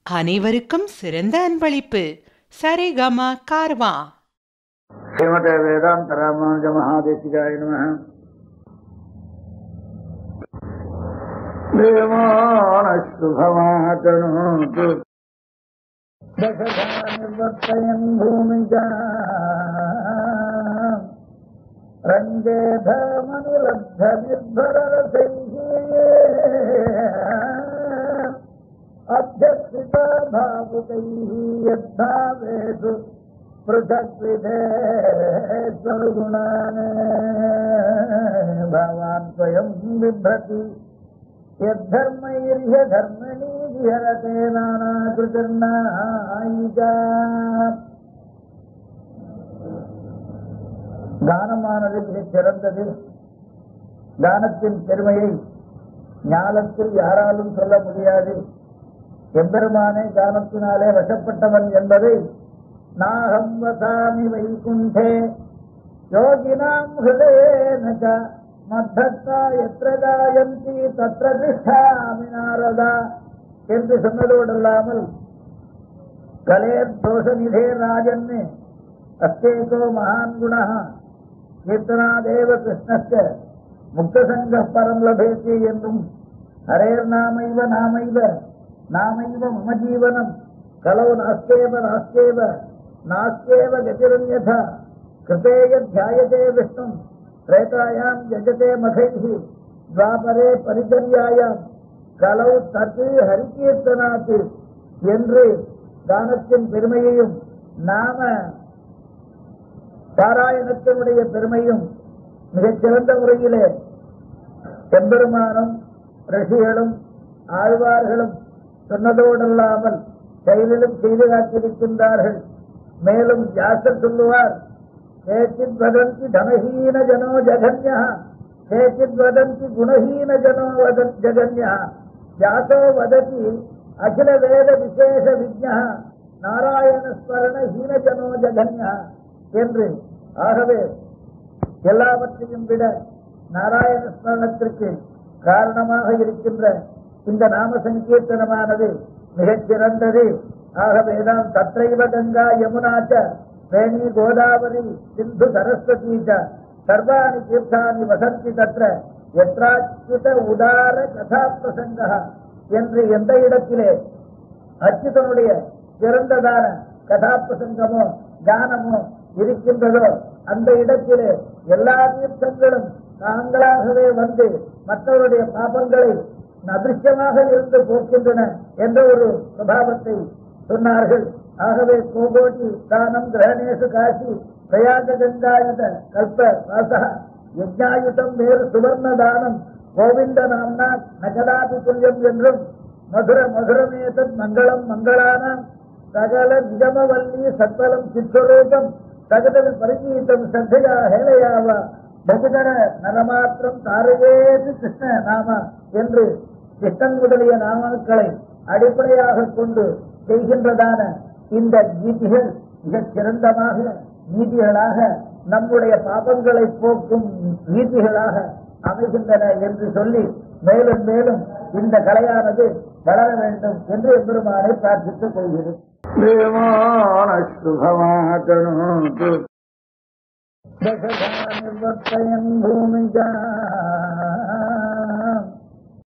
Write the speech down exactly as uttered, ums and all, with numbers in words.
அனைவருக்கும் சிறந்த அன்பளிப்பு. சரிகம கார்வா. ஸ்ரீமதே வேதாந்த ராமானுஜ மகாதேசிகாய நமः. தேவானஸ்து பவாதனோது தசதா நிவர்த்தயன் பூமிகா ரங்கே தமனுலப்த நிர்பரரசைஹி அத்யக்ஷிதா பாவுகைஹி யத்தாவேஷு पृथक्विधे सर्वगुणान् भवान् स्वयं बिभ्रति यद्धर्मैर्ह्यधर्मणि विहरते नानाकृतिर्नायिका. கானமானது மிகச் சிறந்தது. கானத்தின் பெருமையை ஞானத்தில் யாராலும் சொல்ல முடியாது. எம்பெருமானே கானத்தினாலே வசப்பட்டவன் என்பதை நாகம் வசாமி வைகுண்டே யோகினாம் ஹிருதயேன ச மத்தத்தா யத்ர காயந்தி தத்ர திஷ்டாமி நாரதா என்று சொன்னதோடல்லாமல் கலேர் தோஷநிதே ராஜன்னு அஸ்தேகோ மகான் குணः கீர்த்தனாதேவ கிருஷ்ணஸ்ய முக்தசங்க பரம் லபேதி என்றும் ஹரேர் நாமைவ நாமைவ நாமைவ மம ஜீவனம் கலோ நாஸ்தேவ நாஸ்தேவ நாஸ்தேவ கதிரன்யதா கிருதேய தியாயதே விஷ்ணும் திரேதாயாம் யஜதே மகைஹி துவாபரே பரிச்சர்யாயாம் கலௌ தத்து ஹரிகீர்த்தனாத்து என்று கானத்தின் பெருமையையும் நாம பாராயணத்தினுடைய பெருமையும் மிகச்சிறந்த முறையிலே எம்பெருமானும் ரிஷிகளும் ஆழ்வார்களும் சொன்னதோடல்லாமல் செயலிலும் செய்து காட்டியிருக்கின்றார்கள். மேலும் வியாசர் சொல்லுவார், கேச்சித் வதந்தி தனஹீன ஜனோ ஜகன்யா கேச்சித் வதந்தி குணஹீன ஜனோ ஜகன்யா வியாசோ வததி அகில வேத விசேஷ விஜ்ஞா நாராயண ஸ்மரண ஹீன ஜனோ ஜகன்யா என்று. ஆகவே எல்லாவற்றையும் விட நாராயண ஸ்மரணத்திற்கு காரணமாக இருக்கின்ற இந்த நாம சங்கீர்த்தனமானது மிகச் சிறந்தது. ஆகவேதான் தத்ரைவ கங்கா யமுனாச்ச வேணி கோதாவரி சிந்து சரஸ்வதீச்ச சர்வாணி தீர்த்தானி வசந்தி தத்ர யத்ராச்யுத உதார கதா பிரசங்க என்று எந்த இடத்திலே அச்சுதனுடைய சிறந்ததான கதாபிரசங்கமோ ஞானமோ இருக்கின்றதோ அந்த இடத்திலே எல்லா தீர்த்தங்களும் தாங்களாகவே வந்து மற்றவருடைய பாபங்களை அதிருஷ்டமாக இருந்து போக்கின்றன என்ற ஒரு சுபாவத்தை சொன்னார்கள். ஆகவே கோகோட்டி தானம் கிரகணேஷு காசி பிரயாக கங்காயுத கல்ப வாசா யஜ்ஞாயுதம் வேறு சுவர்ண தானம் கோவிந்த நாம்னா நகதாபி துல்லியம் என்றும் மதுர மதுரமேதத் மங்களம் மங்களானாம் சகல நிகமவல்லி சத்வலம் சித்வரூபம் சகதவில் பரிகீதம் சத்தையா ஹேளையாவா பகுதர நரமாத்திரம் தாரையேது கிருஷ்ண நாமா என்று கிருஷ்ணன் முதலிய நாமக்களை அடிப்படையாக கொண்டு செய்கின்றதான இந்த கீதிகள் மிகச் சிறந்தமாக நீதிகளாக நம்முடைய பாபங்களை போக்கும் நீதிகளாக அமைகின்றன என்று சொல்லி மேலும் மேலும் இந்த கலையானது வளர வேண்டும் என்று எம்பெருமானை பிரார்த்தித்துக் கொள்கிறேன். தேவானஸ்து பவாதனோது தசதா நிவர்த்தயன் பூமிகா